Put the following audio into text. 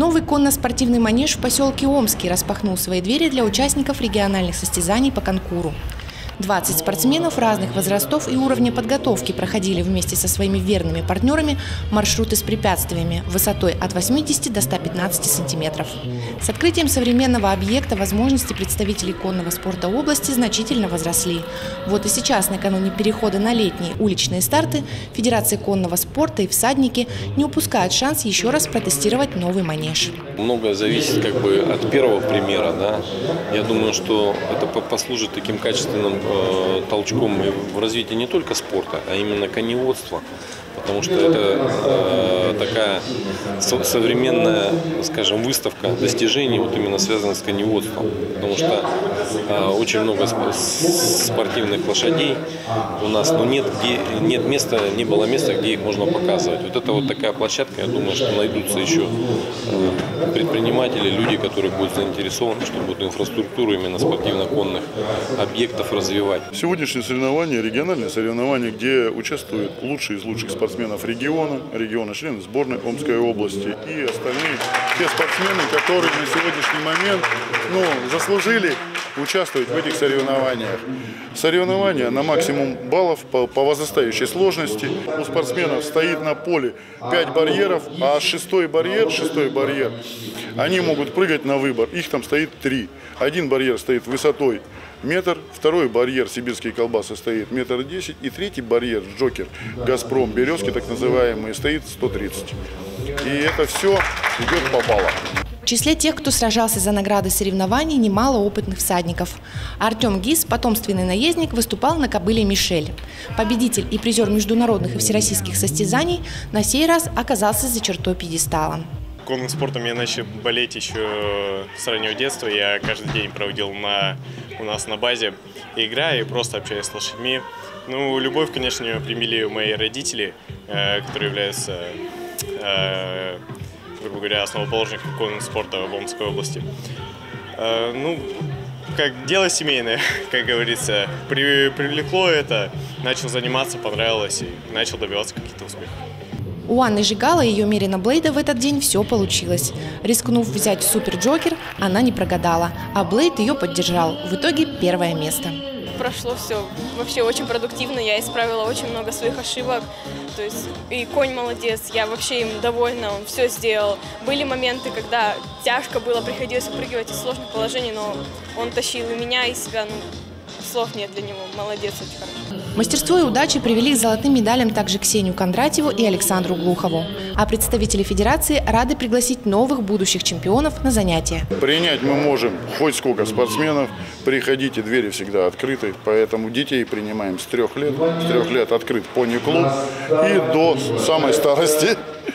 Новый конно-спортивный манеж в поселке Омский распахнул свои двери для участников региональных состязаний по конкуру. 20 спортсменов разных возрастов и уровня подготовки проходили вместе со своими верными партнерами маршруты с препятствиями высотой от 80 до 115 сантиметров. С открытием современного объекта возможности представителей конного спорта области значительно возросли. Вот и сейчас, накануне перехода на летние уличные старты, Федерация конного спорта и всадники не упускают шанс еще раз протестировать новый манеж. Многое зависит от первого примера. Да? Я думаю, что это послужит таким качественным толчком в развитии не только спорта, а именно коневодства. Потому что это такая современная, скажем, выставка достижений, вот именно связанная с коневодством. Потому что очень много спортивных лошадей у нас, но не было места, где их можно показывать. Вот это вот такая площадка, я думаю, что найдутся еще предприниматели, люди, которые будут заинтересованы, чтобы эту инфраструктуру именно спортивно-конных объектов развивать. Сегодняшние соревнования, региональные соревнования, где участвуют лучшие из лучших спортсменов региона, члены сборной Омской области и остальные те спортсмены, которые на сегодняшний момент заслужили участвовать в этих соревнованиях. Соревнования на максимум баллов по возрастающей сложности. У спортсменов стоит на поле 5 барьеров, а шестой барьер, они могут прыгать на выбор. Их там стоит 3. Один барьер стоит высотой метр, второй барьер сибирские колбасы стоит 1,10 м, и третий барьер Джокер Газпром Березки, так называемый, стоит 130. И это все идет по баллам. В числе тех, кто сражался за награды соревнований, немало опытных всадников. Артем Гис, потомственный наездник, выступал на кобыле Мишель. Победитель и призер международных и всероссийских состязаний на сей раз оказался за чертой пьедестала. Конным спортом я начал болеть еще с раннего детства. Я каждый день проводил у нас на базе, играя и просто общаясь с лошадьми. Любовь, конечно, примели мои родители, которые являются, грубо говоря, основоположником конного спорта в Омской области. Как дело семейное, как говорится, привлекло это, начал заниматься, понравилось и начал добиваться каких-то успехов. У Анны Жигала и ее Мерина Блейда в этот день все получилось. Рискнув взять Супер Джокер, она не прогадала, а Блейд ее поддержал. В итоге первое место. Прошло все вообще очень продуктивно, я исправила очень много своих ошибок. То есть и конь молодец, я вообще им довольна, он все сделал. Были моменты, когда тяжко было, приходилось выпрыгивать из сложных положений, но он тащил и меня, и себя, слов нет для него, молодец, очень хорошо. Мастерство и удача привели к золотым медалям также Ксению Кондратьеву и Александру Глухову. А представители Федерации рады пригласить новых будущих чемпионов на занятия. Принять мы можем хоть сколько спортсменов, приходите, двери всегда открыты, поэтому детей принимаем с 3 лет. С 3 лет открыт пони-клуб и до самой старости